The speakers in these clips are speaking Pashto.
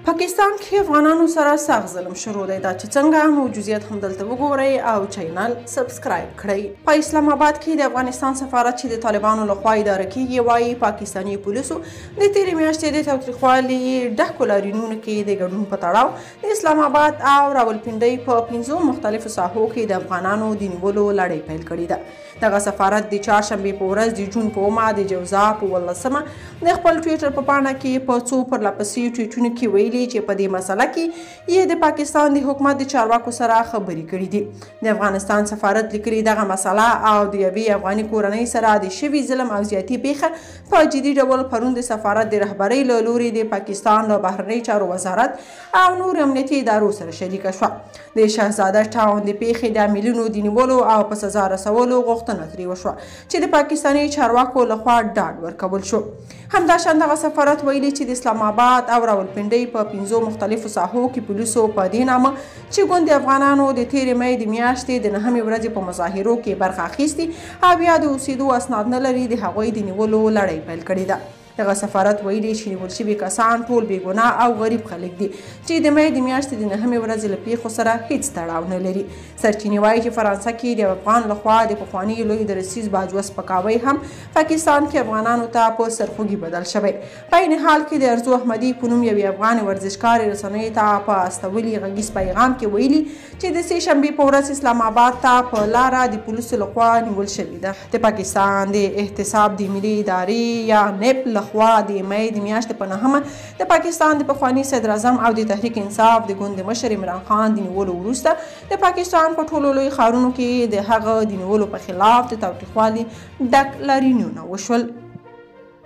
پاکستان کې افغانانو سره سخت ظلم شروع دی. دا چې څنګه موجودیت هم دلته وګورئ او چینل سبسکرایب کړئ. په اسلام آباد کې د افغانستان سفارت چې د طالبانو لخوا اداره کیږي وایي پاکستاني پولیسو د تېرې میاشتې د تاوتریخوالي ډکو لاریونونو کې د ګډون په تړاو د اسلام آباد او راولپنډۍ په 5 مختلفو ساحو کې د افغانانو د نیولو لړۍ پیل کړې ده. دغه سفارت د چهارشنبې په ورځ د جون په 9 د جوزا په 18 د خپل ټویټر په پاڼه کې په څو پرلپسې ټویټونو کې ویلي چې په دې مسله کې یې د پاکستان د حکومت د چارواکو سره خبرې کړې دي. د افغانستان سفارت لیکلي دغه مسله او د یوې افغاني کورنۍ سره د شوي ظلم او زیاتي پیښه په جدي ډول پرون د سفارت د رهبرۍ له لوري د پاکستان له بهرنۍ چارو وزارت او نور امنیتي ادارو سره شریکه شوه. د شهزاده ټاون د پیښې د عاملینو د نیولو او په سزا رسولو غوښتنه ترې وشوه چې د پاکستاني چارواکو لخوا ډاډ ورکول شو. همداشان دغه سفارت ویلي چې د اسلام آباد او راولپنډۍ په 5 مختلفو ساحو کې پولیسو په دې نامه چې ګوند د افغانانو د تېرې مۍ د میاشتې د 9 ورځې په مظاهرو کې برخه اخیستې او یا د اوسېدو اسناد نه لري د هغوی د نیولو لړۍ پیل کړې ده. دغه سفارت ویلي چې نیول شوي کسان ټول بې ګناه او غریب خلک دي چې د مۍ د میاشتې د 9 ورځې له پیښو سره هیڅ تړاو نه لري. سرچینې وایي چې فرانسه کې د افغان لخوا د پخواني لوی درسیز باج وسپکاوی هم پاکستان کې افغانانو ته په سرخوږي بدل شوی. په عین حال کې د ارزو احمدي په نوم یوې افغان ورزشکارې رسنیو ته په استولي غږیز پیغام کې ویلي چې د سې شنبې په ورځ اسلام آباد ته په لاره د پولیسو لخوا نیول شوې ده. د پاکستان د احتساب د ملي ادارې یا نیب خوا د مۍ د میاشتې په 9 د پاکستان د پخواني صدر اعظم او د تحریک انصاف د ګوند مشر عمران خان د نیولو وروسته د پاکستان په ټولو لوی ښارونو کې د هغه د نیولو په خلاف د تاوتریخوالي ډک لاریونونه وشول.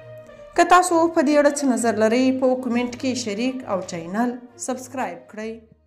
که تاسو په دې اړه څه نظر لرئ په کومنټ کې شریک او چینل سبسکرایب کړئ.